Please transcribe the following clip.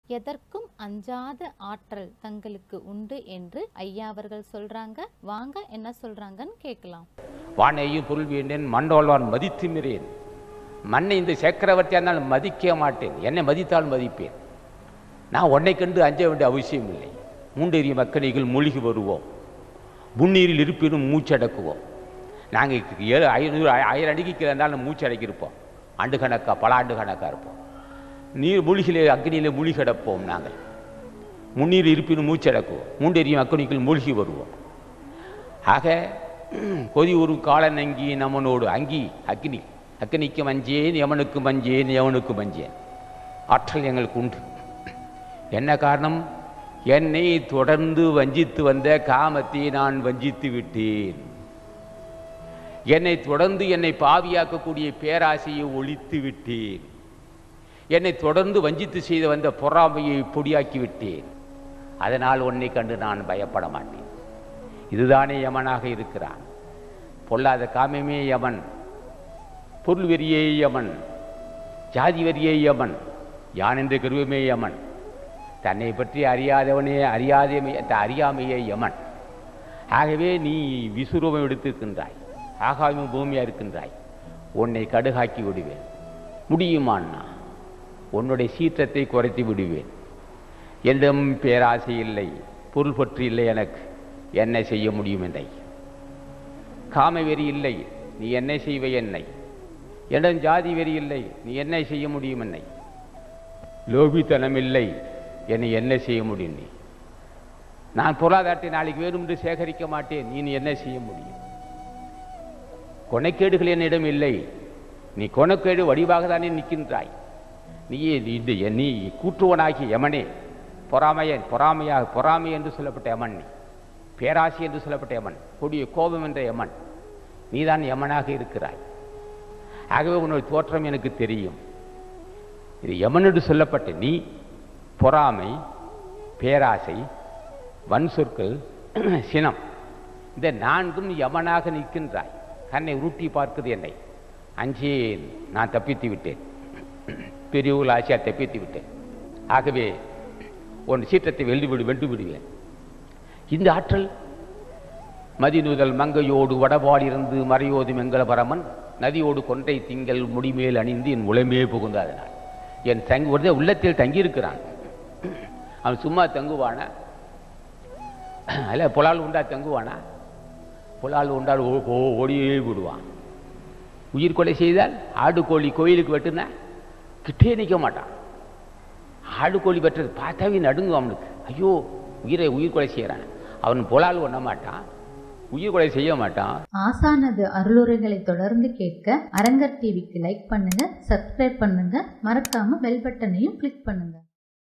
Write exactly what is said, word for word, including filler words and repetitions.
எதற்கும் அஞ்சாத ஆற்றல் தங்களுக்கு உண்டு என்று ஐயா அவர்கள் சொல்றாங்க. வாங்க என்ன சொல்றாங்கன்னு கேட்கலாம். வானையும் பொருள் வேண்டேன், மண்டோல்வான் மதித்து மிரேன். மண்ணை இந்த சக்கரவர்த்தியாக இருந்தாலும் மதிக்க மாட்டேன், என்னை மதித்தால் மதிப்பேன். நான் உன்னை கண்டு அஞ்ச வேண்டிய அவசியம் இல்லை. மூண்டெறிய மக்களிகள் மூழ்கி வருவோம், முன்னீரில் இருப்பினும் மூச்சடக்குவோம். நாங்கள் ஏழு ஐநூறு ஆயிரம் அடிக்கு இருந்தாலும் மூச்சடக்கியிருப்போம். ஆண்டு கணக்காக பல ஆண்டு கணக்காக இருப்போம். நீர் மூழ்கிலே அக்னியிலே மூழ்கி கிடப்போம். நாங்கள் முன்னீர் இருப்பினும் மூச்சடக்குவோம், மூண்டெறியும் அக்னிக்குள் மூழ்கி வருவோம். ஆக கொதி ஒரு காலன் அங்கி நமனோடு அங்கி அக்னி அக்னிக்கு மஞ்சேன், யமனுக்கு மஞ்சேன், யவனுக்கு மஞ்சேன். ஆற்றல் எங்களுக்கு உண்டு. என்ன காரணம்? என்னை தொடர்ந்து வஞ்சித்து வந்த காமத்தை நான் வஞ்சித்து விட்டேன். என்னை தொடர்ந்து என்னை பாவியாக்கக்கூடிய பேராசையை ஒழித்து விட்டேன். என்னை தொடர்ந்து வஞ்சித்து செய்து வந்த பொறாமையை பொடியாக்கி விட்டேன். அதனால் உன்னை கண்டு நான் பயப்பட மாட்டேன். இதுதானே யமனாக இருக்கிறான். பொல்லாத காமமே யமன், பொருள் வெறியே யமன், ஜாதி வெறியே யமன், யான் என்ற கருவமே யமன், தன்னை பற்றி அறியாதவனே அறியாதமே அறியாமையே யமன். ஆகவே நீ விசுரூபம் எடுத்திருக்கின்றாய், ஆகாயமும் பூமியாக இருக்கின்றாய். உன்னை கடுகாக்கி விடுவேன். முடியுமான்னா உன்னுடைய சீற்றத்தை குறைத்து விடுவேன். என்னும் பேராசை இல்லை, பொருள் பற்றி இல்லை, எனக்கு என்ன செய்ய முடியும் என்னை? காமவெறி இல்லை, நீ என்ன செய்வை என்னை? என்னும் ஜாதி வெறி இல்லை, நீ என்ன செய்ய முடியும் என்னை? லோபித்தனம் இல்லை, என்னை என்ன செய்ய முடியும் நீ? நான் பொருளாதாரத்தை நாளைக்கு வேணும் என்று சேகரிக்க மாட்டேன், நீ என்ன செய்ய முடியும்? கொனைக்கேடுகள் என்னிடம் இல்லை, நீ கொனைக்கேடு வடிவாக தானே நிற்கின்றாய். நீயே இந்த நீ கூற்றுவனாகி யமனே, பொறாமையன் பொறாமையாக பொறாமை என்று சொல்லப்பட்ட யமன், நீ பேராசி என்று சொல்லப்பட்ட யமன், கொடிய கோபம் என்ற யமன், நீதான் யமனாக இருக்கிறாய். ஆகவே உன்னுடைய தோற்றம் எனக்கு தெரியும். இது யமன் என்று சொல்லப்பட்ட நீ பொறாமை, பேராசை, வன் சொற்கள், சினம், இந்த நான்கும் யமனாக நிற்கின்றாய். கண்ணை உருட்டி பார்க்குது என்னை. அஞ்சேன், நான் தப்பித்து விட்டேன், பெரியவர்கள் ஆட்சியாக தப்பித்து விட்டேன். ஆகவே உன் சீற்றத்தை வெள்ளி விடு வென்று விடுவேன். இந்த ஆற்றல் மதிநுதல் மங்கையோடு வடபாலிருந்து மறையோது மெங்கல பரமன் நதியோடு கொன்றை திங்கள் முடிமேல் அணிந்து என் உளமே புகுந்தாதனால் என் தங்கி ஒரு உள்ளத்தில் தங்கியிருக்கிறான். அவன் சும்மா தங்குவானா? அல்ல புலால் உண்டா தங்குவானா? புலால் உண்டால் ஓடியே விடுவான். உயிர் கொலை செய்தால் ஆடு கோழி கோயிலுக்கு வெட்டுனா கிட்டே நிற்க மாட்டான். ஆடு கோழி வெட்டுறது பார்த்தாவே நடுங்கும் அவனுக்கு. ஐயோ, உயிரை உயிர் கொலை செய்கிறான். அவன் புலால் ஒண்ண மாட்டான், உயிர் கொலை செய்ய மாட்டான். ஆசானது அருளுரைகளை தொடர்ந்து கேட்க அரங்கர் டிவிக்கு லைக் பண்ணுங்க, சப்ஸ்கிரைப் பண்ணுங்க, மறக்காம பெல் பட்டனையும் கிளிக் பண்ணுங்க.